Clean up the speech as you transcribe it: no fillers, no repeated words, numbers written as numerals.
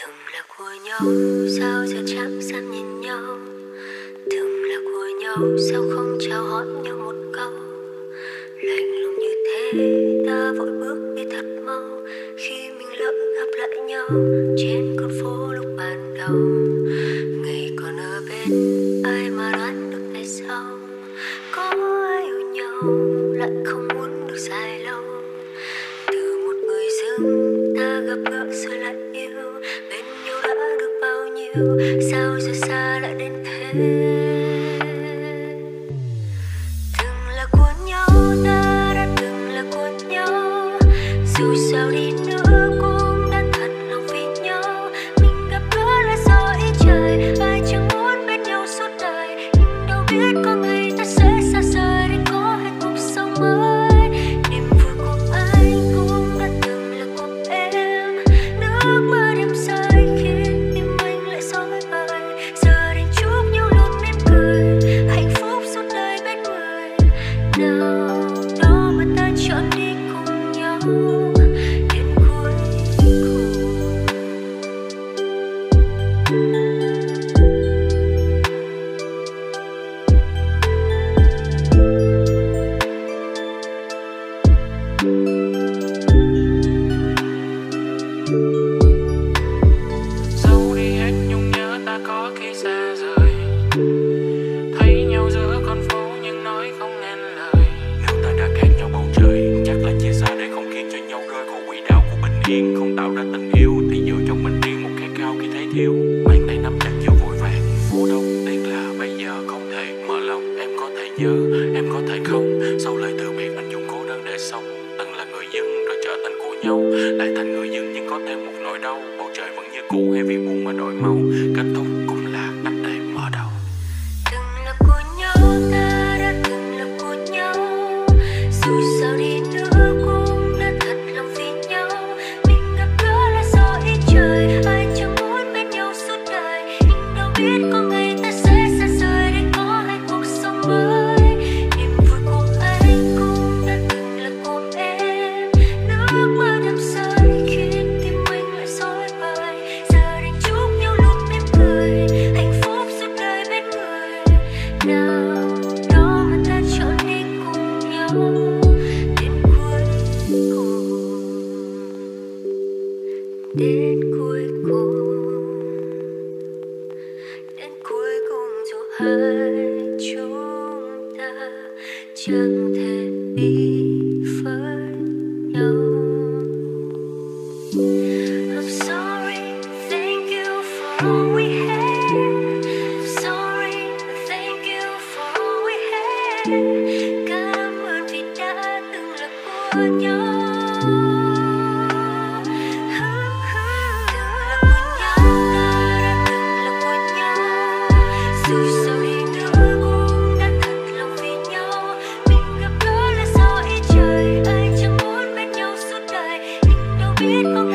Từng là của nhau, sao giờ chẳng dám nhìn nhau. Từng là của nhau, sao không chào hỏi nhau một câu. Lạnh lùng như thế, ta vội bước đi thật mau. Khi mình lỡ gặp lại nhau trên con phố lúc ban đầu. Ngày còn ở bên, ai mà đoán được tại sao có ai yêu nhau lại không muốn được dài lâu. Từ một người dưng ta gặp gỡ rồi lại yêu, bên nhau đã được bao nhiêu, sao giờ xa lại đến thế. Từng là của nhau, ta đã từng là của nhau, dù sao đi nữa cũng đã thật lòng vì nhau. Mình gặp gỡ là do ý trời, ai chẳng muốn bên nhau suốt đời, nhưng đâu biết có ngày ta sẽ xa rời để có hạnh phúc sống mới. Niềm vui của anh cũng đã từng là của em, nước mưa đêm rơi khiến tim anh lại rối bời. Giờ đành chúc nhau luôn mỉm cười, hạnh phúc suốt đời bên người nào đó mà ta chọn đi cùng nhau đến cuối cùng. Dẫu đi hết nhung nhớ ta có khi xa rời, thấy nhau giữa con phố nhưng nói không nên lời. Nếu ta đã khác nhau bầu trời, chắc là chia xa để không khiến cho nhau rơi vào quỹ đạo của bình yên. Không tạo ra tình yêu thì giữ cho mình riêng một khát khao khi thấy thiếu. Bàn tay nắm chặt chưa vội vàng, phố đông tiếc là bây giờ không thể mở lòng. Em có thể nhớ, em có thể không. Sau lời từ biệt anh dùng cố đơn để sống. Từng là người dưng rồi trở thành của nhau, lại thành người dưng nhưng có thêm một nỗi đau. Bầu trời vẫn như cũ hay vì buồn mà đổi màu, kết thúc cũng là cách để mở đầu. Từng là của nhau, ta đã từng là của nhau, dù sao đi nữa cũng đã thật lòng vì nhau. Mình gặp gỡ là do ý trời, ai chẳng muốn bên nhau suốt đời, nhưng đâu biết có ngày ta sẽ xa rời để có hạnh phúc sống mới. Niềm vui của anh cũng đã từng là của em, nước mưa đêm rơi khiến tim anh lại rối bời. Giờ đành chúc nhau luôn mỉm cười, hạnh phúc suốt đời bên người nào đó mà ta chọn đi cùng nhau đến cuối cùng. Đến cuối cùng, đến cuối cùng dù hai chúng ta chẳng thể đi với nhau. I'm sorry, thank you for all we had. I'm sorry, thank you for all we had. Cảm ơn vì đã từng là của nhau. Dù sao đi nữa cũng đã thật lòng vì nhau. Mình gặp gỡ là do ý trời, ai chẳng muốn bên nhau suốt đời, nhưng đâu biết có